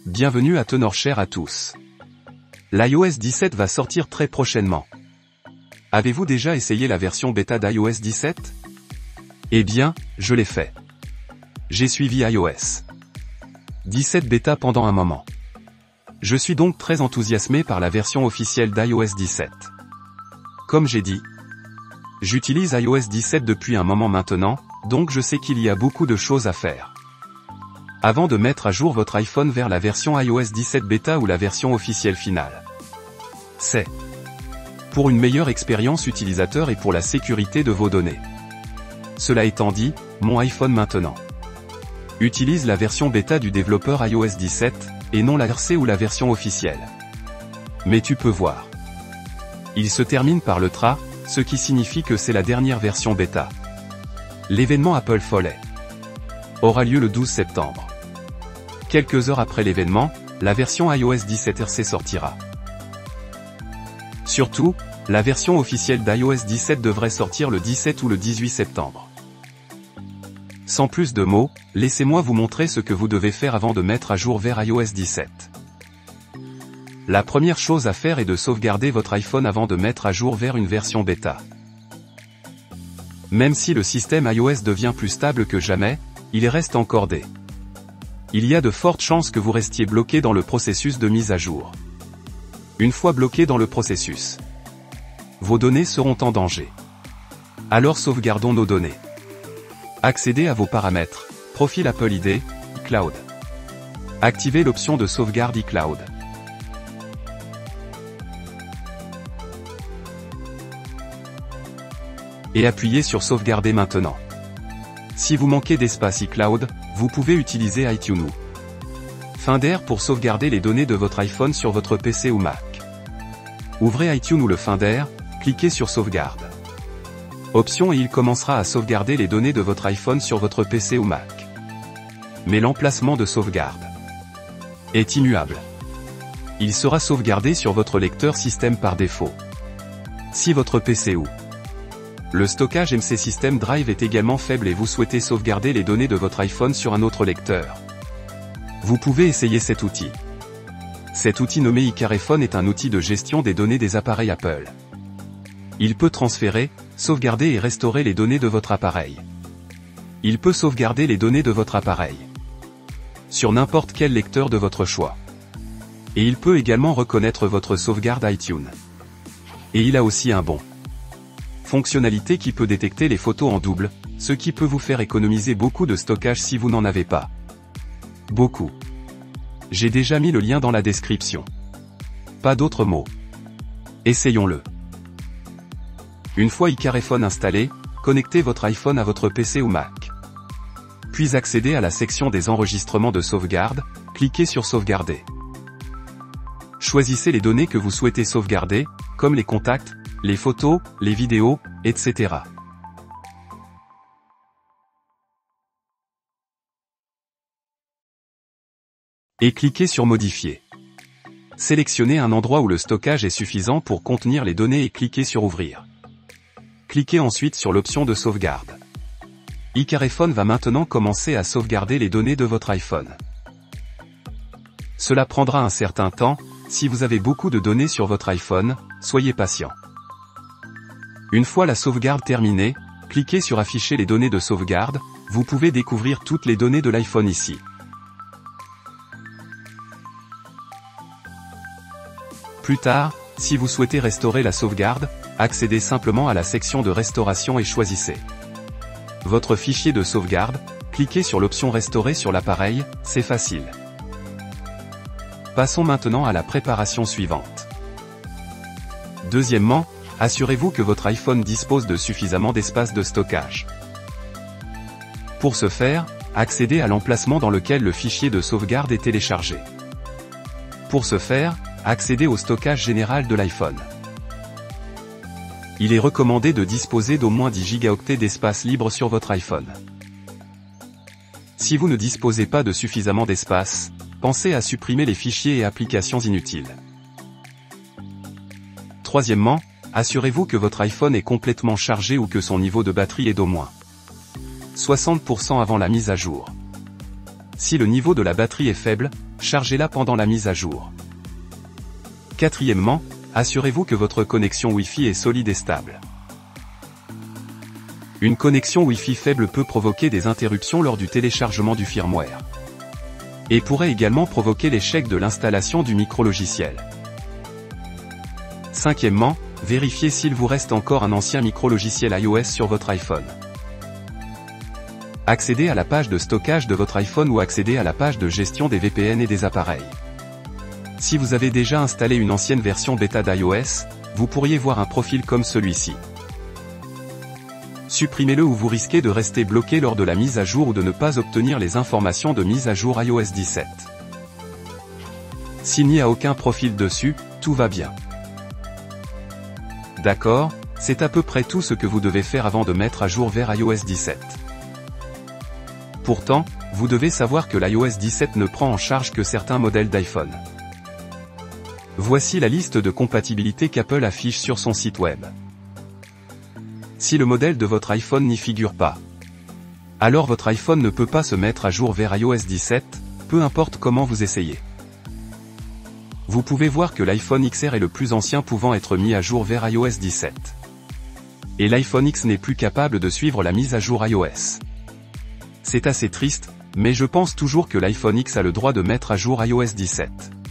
Bienvenue à TenorShare à tous. L'iOS 17 va sortir très prochainement. Avez-vous déjà essayé la version bêta d'iOS 17? Eh bien, je l'ai fait. J'ai suivi iOS 17 bêta pendant un moment. Je suis donc très enthousiasmé par la version officielle d'iOS 17. Comme j'ai dit, j'utilise iOS 17 depuis un moment maintenant, donc je sais qu'il y a beaucoup de choses à faire. Avant de mettre à jour votre iPhone vers la version iOS 17 bêta ou la version officielle finale. C'est pour une meilleure expérience utilisateur et pour la sécurité de vos données. Cela étant dit, mon iPhone maintenant utilise la version bêta du développeur iOS 17, et non la RC ou la version officielle. Mais tu peux voir, il se termine par le TRA, ce qui signifie que c'est la dernière version bêta. L'événement Apple Follet aura lieu le 12 septembre. Quelques heures après l'événement, la version iOS 17 RC sortira. Surtout, la version officielle d'iOS 17 devrait sortir le 17 ou le 18 septembre. Sans plus de mots, laissez-moi vous montrer ce que vous devez faire avant de mettre à jour vers iOS 17. La première chose à faire est de sauvegarder votre iPhone avant de mettre à jour vers une version bêta. Même si le système iOS devient plus stable que jamais, il reste encordé. Il y a de fortes chances que vous restiez bloqué dans le processus de mise à jour. Une fois bloqué dans le processus, vos données seront en danger. Alors sauvegardons nos données. Accédez à vos paramètres, profil Apple ID, iCloud. Activez l'option de sauvegarde iCloud. Et appuyez sur sauvegarder maintenant. Si vous manquez d'espace iCloud, vous pouvez utiliser iTunes ou Finder pour sauvegarder les données de votre iPhone sur votre PC ou Mac. Ouvrez iTunes ou le Finder, cliquez sur sauvegarde. Option et il commencera à sauvegarder les données de votre iPhone sur votre PC ou Mac. Mais l'emplacement de sauvegarde est immuable. Il sera sauvegardé sur votre lecteur système par défaut. Si votre PC ou le stockage MC System Drive est également faible et vous souhaitez sauvegarder les données de votre iPhone sur un autre lecteur, vous pouvez essayer cet outil. Cet outil nommé iCarephone est un outil de gestion des données des appareils Apple. Il peut transférer, sauvegarder et restaurer les données de votre appareil. Il peut sauvegarder les données de votre appareil sur n'importe quel lecteur de votre choix. Et il peut également reconnaître votre sauvegarde iTunes. Et il a aussi un bon fonctionnalité qui peut détecter les photos en double, ce qui peut vous faire économiser beaucoup de stockage si vous n'en avez pas beaucoup. J'ai déjà mis le lien dans la description. Pas d'autres mots. Essayons-le. Une fois iCarephone installé, connectez votre iPhone à votre PC ou Mac. Puis accédez à la section des enregistrements de sauvegarde, cliquez sur sauvegarder. Choisissez les données que vous souhaitez sauvegarder, comme les contacts, les photos, les vidéos, etc. Et cliquez sur Modifier. Sélectionnez un endroit où le stockage est suffisant pour contenir les données et cliquez sur Ouvrir. Cliquez ensuite sur l'option de sauvegarde. iCarephone va maintenant commencer à sauvegarder les données de votre iPhone. Cela prendra un certain temps, si vous avez beaucoup de données sur votre iPhone, soyez patient. Une fois la sauvegarde terminée, cliquez sur Afficher les données de sauvegarde, vous pouvez découvrir toutes les données de l'iPhone ici. Plus tard, si vous souhaitez restaurer la sauvegarde, accédez simplement à la section de restauration et choisissez votre fichier de sauvegarde, cliquez sur l'option Restaurer sur l'appareil, c'est facile. Passons maintenant à la préparation suivante. Deuxièmement, assurez-vous que votre iPhone dispose de suffisamment d'espace de stockage. Pour ce faire, accédez à l'emplacement dans lequel le fichier de sauvegarde est téléchargé. Pour ce faire, accédez au stockage général de l'iPhone. Il est recommandé de disposer d'au moins 10 Go d'espace libre sur votre iPhone. Si vous ne disposez pas de suffisamment d'espace, pensez à supprimer les fichiers et applications inutiles. Troisièmement, assurez-vous que votre iPhone est complètement chargé ou que son niveau de batterie est d'au moins 60% avant la mise à jour. Si le niveau de la batterie est faible, chargez-la pendant la mise à jour. Quatrièmement, assurez-vous que votre connexion Wi-Fi est solide et stable. Une connexion Wi-Fi faible peut provoquer des interruptions lors du téléchargement du firmware. Et pourrait également provoquer l'échec de l'installation du micro-logiciel. Cinquièmement, vérifiez s'il vous reste encore un ancien micro-logiciel iOS sur votre iPhone. Accédez à la page de stockage de votre iPhone ou accédez à la page de gestion des VPN et des appareils. Si vous avez déjà installé une ancienne version bêta d'iOS, vous pourriez voir un profil comme celui-ci. Supprimez-le ou vous risquez de rester bloqué lors de la mise à jour ou de ne pas obtenir les informations de mise à jour iOS 17. S'il n'y a aucun profil dessus, tout va bien. D'accord, c'est à peu près tout ce que vous devez faire avant de mettre à jour vers iOS 17. Pourtant, vous devez savoir que l'iOS 17 ne prend en charge que certains modèles d'iPhone. Voici la liste de compatibilité qu'Apple affiche sur son site web. Si le modèle de votre iPhone n'y figure pas, alors votre iPhone ne peut pas se mettre à jour vers iOS 17, peu importe comment vous essayez. Vous pouvez voir que l'iPhone XR est le plus ancien pouvant être mis à jour vers iOS 17. Et l'iPhone X n'est plus capable de suivre la mise à jour iOS. C'est assez triste, mais je pense toujours que l'iPhone X a le droit de mettre à jour iOS 17.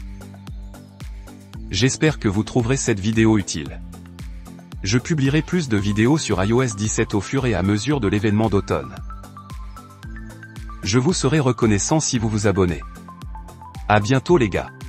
J'espère que vous trouverez cette vidéo utile. Je publierai plus de vidéos sur iOS 17 au fur et à mesure de l'événement d'automne. Je vous serai reconnaissant si vous vous abonnez. À bientôt les gars.